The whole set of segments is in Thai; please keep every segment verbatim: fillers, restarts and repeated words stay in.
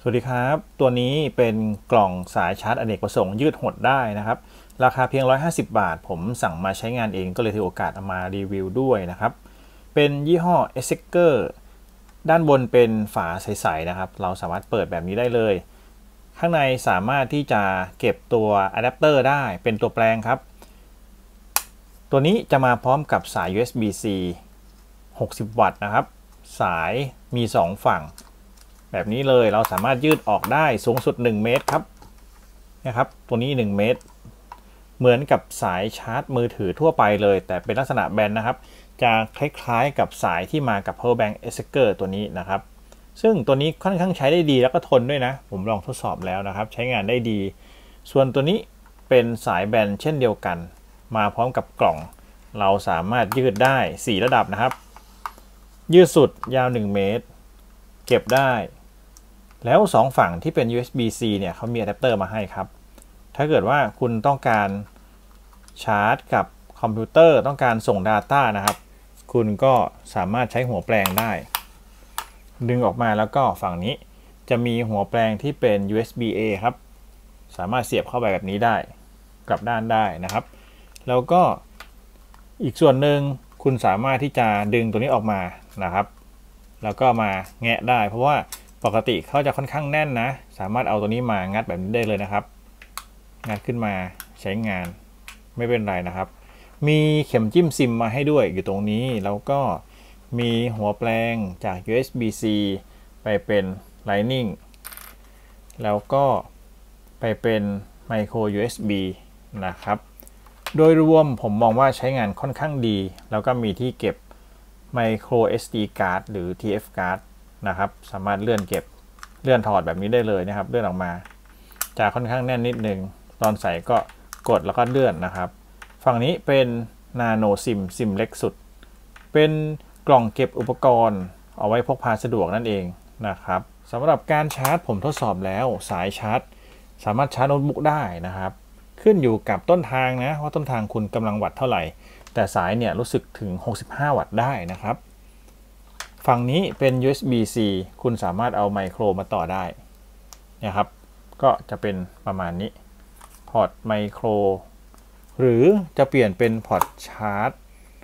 สวัสดีครับตัวนี้เป็นกล่องสายชาร์จอเนกประสงค์ยืดหดได้นะครับราคาเพียงหนึ่งร้อยห้าสิบบาทผมสั่งมาใช้งานเองก็เลยถือโอกาสเอามารีวิวด้วยนะครับเป็นยี่ห้อ เอส เซคเกอร์ ด้านบนเป็นฝาใสๆนะครับเราสามารถเปิดแบบนี้ได้เลยข้างในสามารถที่จะเก็บตัวอะแดปเตอร์ได้เป็นตัวแปลงครับตัวนี้จะมาพร้อมกับสาย ยู เอส บี ซี หกสิบ วัตต์นะครับสายมีสองฝั่งแบบนี้เลยเราสามารถยืดออกได้สูงสุดหนึ่งเมตรครับนะครับตัวนี้หนึ่งเมตรเหมือนกับสายชาร์จมือถือทั่วไปเลยแต่เป็นลักษณะแบนนะครับจะคล้ายๆกับสายที่มากับ power bank เอส เซคเกอร์ ตัวนี้นะครับซึ่งตัวนี้ค่อนข้างใช้ได้ดีแล้วก็ทนด้วยนะผมลองทดสอบแล้วนะครับใช้งานได้ดีส่วนตัวนี้เป็นสายแบนเช่นเดียวกันมาพร้อมกับกล่องเราสามารถยืดได้สี่ระดับนะครับยืดสุดยาวหนึ่งเมตรเก็บได้แล้วสองฝั่งที่เป็น ยู เอส บี ซี เนี่ยเขามีอะแดปเตอร์มาให้ครับถ้าเกิดว่าคุณต้องการชาร์จกับคอมพิวเตอร์ต้องการส่ง Data นะครับคุณก็สามารถใช้หัวแปลงได้ดึงออกมาแล้วก็ฝั่งนี้จะมีหัวแปลงที่เป็น ยู เอส บี เอ ครับสามารถเสียบเข้าไปแบบนี้ได้กลับด้านได้นะครับแล้วก็อีกส่วนหนึ่งคุณสามารถที่จะดึงตัวนี้ออกมานะครับแล้วก็มาแงะได้เพราะว่าปกติเขาจะค่อนข้างแน่นนะสามารถเอาตัวนี้มางัดแบบนี้ได้เลยนะครับงัดขึ้นมาใช้งานไม่เป็นไรนะครับมีเข็มจิ้มซิมมาให้ด้วยอยู่ตรงนี้แล้วก็มีหัวแปลงจาก ยู เอส บี ซี ไปเป็น Lightning แล้วก็ไปเป็น Micro ยู เอส บี นะครับโดยรวมผมมองว่าใช้งานค่อนข้างดีแล้วก็มีที่เก็บ Micro เอส ดี Card หรือ ที เอฟ Card นะครับสามารถเลื่อนเก็บเลื่อนถอดแบบนี้ได้เลยนะครับเลื่อนออกมาจะค่อนข้างแน่นนิดนึงตอนใส่ก็กดแล้วก็เลื่อนนะครับฝั่งนี้เป็นนาโนซิมซิมเล็กสุดเป็นกล่องเก็บอุปกรณ์เอาไว้พกพาสะดวกนั่นเองนะครับสำหรับการชาร์จผมทดสอบแล้วสายชาร์จสามารถชาร์จโน้ตบุ๊กได้นะครับขึ้นอยู่กับต้นทางนะว่าต้นทางคุณกำลังวัตต์เท่าไหร่แต่สายเนี่ยรู้สึกถึงหกสิบห้าวัตต์ได้นะครับฝั่งนี้เป็น ยู เอส บี ซี คุณสามารถเอาไมโครมาต่อได้นะครับก็จะเป็นประมาณนี้พอร์ตไมโครหรือจะเปลี่ยนเป็นพอร์ตชาร์จ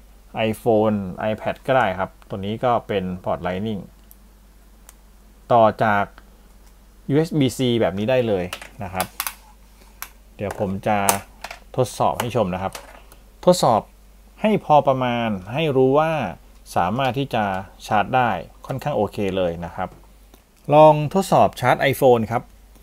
iPhone iPad ก็ได้ครับตัวนี้ก็เป็นพอร์ต Lightning ต่อจาก ยู เอส บี ซี แบบนี้ได้เลยนะครับเดี๋ยวผมจะทดสอบให้ชมนะครับทดสอบให้พอประมาณให้รู้ว่าสามารถที่จะชาร์จได้ค่อนข้างโอเคเลยนะครับลองทดสอบชาร์จ iPhone ครับ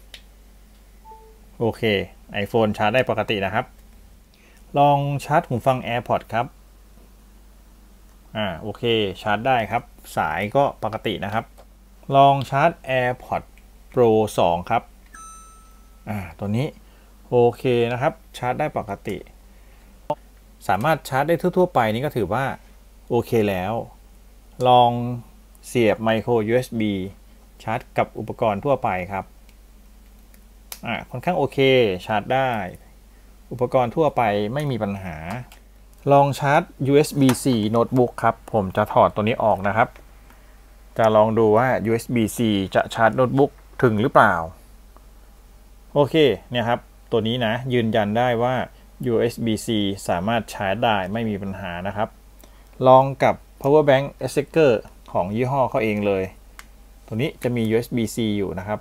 โอเค iPhone ชาร์จได้ปกตินะครับลองชาร์จหูฟัง AirPods ครับอ่าโอเคชาร์จได้ครับสายก็ปกตินะครับลองชาร์จ AirPods Pro สองครับอ่าตัวนี้โอเคนะครับชาร์จได้ปกติสามารถชาร์จได้ทั่วๆไปนี่ก็ถือว่าโอเคแล้วลองเสียบ Micro ยู เอส บี ชาร์จกับอุปกรณ์ทั่วไปครับอ่าค่อนข้างโอเคชาร์จได้อุปกรณ์ทั่วไปไม่มีปัญหาลองชาร์จ ยู เอส บี ซี โน้ตบุ๊กครับผมจะถอดตัวนี้ออกนะครับจะลองดูว่า ยู เอส บี ซี จะชาร์จโน้ตบุ๊กถึงหรือเปล่าโอเคเนี่ยครับตัวนี้นะยืนยันได้ว่า ยู เอส บี ซี สามารถชาร์จได้ไม่มีปัญหานะครับลองกับ power bank เอส เซคเกอร์ ของยี่ห้อเขาเองเลยตัวนี้จะมี ยู เอส บี ซี อยู่นะครับ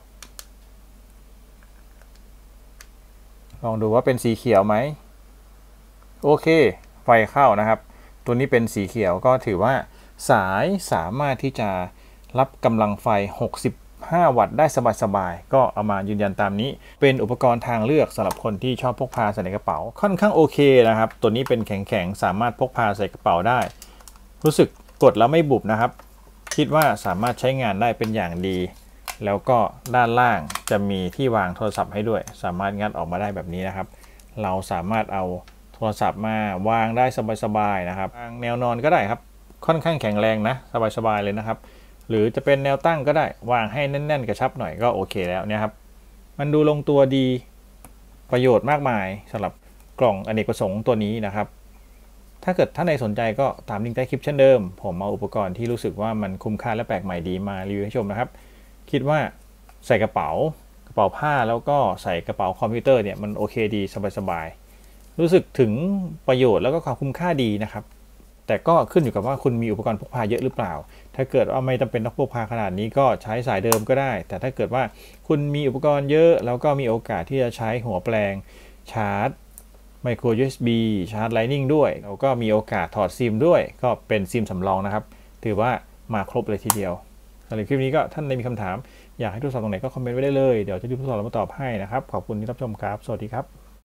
ลองดูว่าเป็นสีเขียวไหมโอเคไฟเข้านะครับตัวนี้เป็นสีเขียวก็ถือว่าสายสามารถที่จะรับกำลังไฟหกสิบห้าวัตต์ได้สบายๆก็เอามายืนยันตามนี้เป็นอุปกรณ์ทางเลือกสำหรับคนที่ชอบพกพาใส่ในกระเป๋าค่อนข้างโอเคนะครับตัวนี้เป็นแข็งๆสามารถพกพาใส่กระเป๋าได้รู้สึกกดแล้วไม่บุบนะครับคิดว่าสามารถใช้งานได้เป็นอย่างดีแล้วก็ด้านล่างจะมีที่วางโทรศัพท์ให้ด้วยสามารถงัดออกมาได้แบบนี้นะครับเราสามารถเอาโทรศัพท์มาวางได้สบายๆนะครับวางแนวนอนก็ได้ครับค่อนข้างแข็งแรงนะสบายๆเลยนะครับหรือจะเป็นแนวตั้งก็ได้วางให้แน่นๆกระชับหน่อยก็โอเคแล้วเนี่ยครับมันดูลงตัวดีประโยชน์มากมายสำหรับกล่องอเนกประสงค์ตัวนี้นะครับถ้าเกิดท่านใดสนใจก็ตามลิงก์ใต้คลิปเช่นเดิมผมเอาอุปกรณ์ที่รู้สึกว่ามันคุ้มค่าและแปลกใหม่ดีมารีวิวให้ชมนะครับคิดว่าใส่กระเป๋ากระเป๋าผ้าแล้วก็ใส่กระเป๋าคอมพิวเตอร์เนี่ยมันโอเคดีสบายๆรู้สึกถึงประโยชน์แล้วก็ความคุ้มค่าดีนะครับแต่ก็ขึ้นอยู่กับว่าคุณมีอุปกรณ์พกพาเยอะหรือเปล่าถ้าเกิดว่าไม่จำเป็นต้องพกพาขนาดนี้ก็ใช้สายเดิมก็ได้แต่ถ้าเกิดว่าคุณมีอุปกรณ์เยอะแล้วก็มีโอกาสที่จะใช้หัวแปลงชาร์จไมโคร ยู เอส บี ชาร์จ Lightning ด้วยแล้วก็มีโอกาสถอดซิมด้วยก็เป็นซิมสำรองนะครับถือว่ามาครบเลยทีเดียวสำหรับคลิปนี้ก็ท่านใดมีคำถามอยากให้ทดสอบตรงไหนก็คอมเมนต์ไว้ได้เลยเดี๋ยวจะดูทดสอบแล้วมาตอบให้นะครับขอบคุณที่รับชมครับสวัสดีครับ